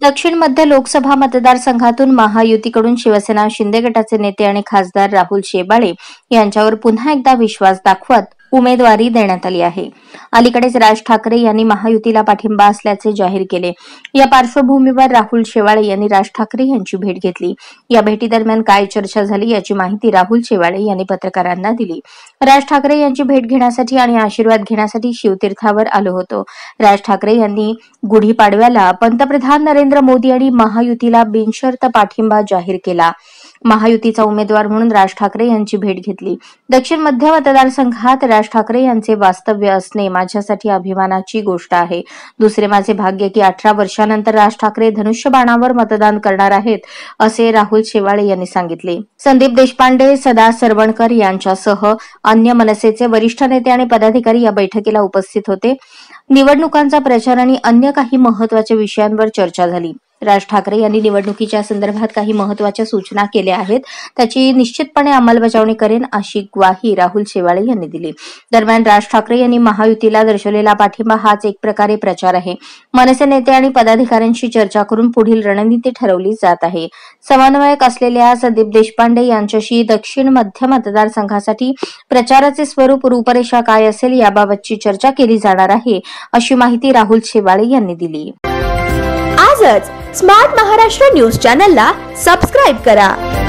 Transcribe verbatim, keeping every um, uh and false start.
दक्षिण मध्य लोकसभा मतदारसंघातून महायुतीकडून शिवसेना शिंदे गटाचे नेते आणि खासदार राहुल शेवाळे यांच्यावर पुन्हा एकदा विश्वास दाखवत उमेदवारी देण्यात आली आहे। अलीकडेच राज ठाकरे यांनी महायुतीला पाठिंबा असल्याचे जाहीर केले। या पार्श्वभूमीवर राहुल शेवाळे यांनी राज ठाकरे यांची भेट घेतली। या भेटीदरम्यान काय चर्चा झाली याची माहिती राहुल शेवाळे यांनी पत्रकारांना दिली। राज ठाकरे यांची भेट घेण्यासाठी आणि आशीर्वाद घेण्यासाठी शिवतीर्थावर आलो होतो। राज ठाकरे यांनी गुढीपाडव्याला पंतप्रधान नरेंद्र मोदी आणि महायुतीला बिनशर्त पाठिंबा जाहीर केला। महायुतीचा उमेदवार म्हणून राज ठाकरे यांची भेट घेतली। दक्षिण मध्य मतदारसंघात राज ठाकरे यांचे वास्तव्य असणे माझ्यासाठी अभिमानाची गोष्ट आहे। दुसरे माझे भाग्य की अठरा वर्षानंतर राज ठाकरे धनुष्यबाणावर मतदान करणार आहेत, असे राहुल शेवाळे यांनी सांगितले। संदीप देशपांडे, सदा सरवणकर यांच्यासह अन्य मनसेचे वरिष्ठ नेते आणि पदाधिकारी या बैठकीला उपस्थित होते। निवडणुकांचा प्रचार आणि अन्य काही महत्त्वाच्या विषयांवर चर्चा झाली। राज ठाकरे यांनी निवडणुकीच्या संदर्भात काही महत्त्वाच्या सूचना केल्या आहेत, त्याची निश्चितपणे अंमलबजावणी करेन अशी ग्वाही राहुल शेवाळे यांनी दिली। दरम्यान राज ठाकरे यांनी महायुतीला दर्शवलेला पाठिंबा हाच एक प्रकारे प्रचार आहे। मनसे नेते आणि पदाधिकाऱ्यांशी चर्चा करून पुढील रणनीती ठरवली जात आहे। समन्वयक असलेल्या संदीप देशपांडे यांच्याशी दक्षिण मध्य मतदारसंघासाठी प्रचाराचे स्वरूप, रूपरेषा काय असेल याबाबतची चर्चा केली जाणार आहे, अशी माहिती राहुल शेवाळे यांनी दिली। आजच स्मार्ट महाराष्ट्र न्यूज चॅनलला सबस्क्राइब करा।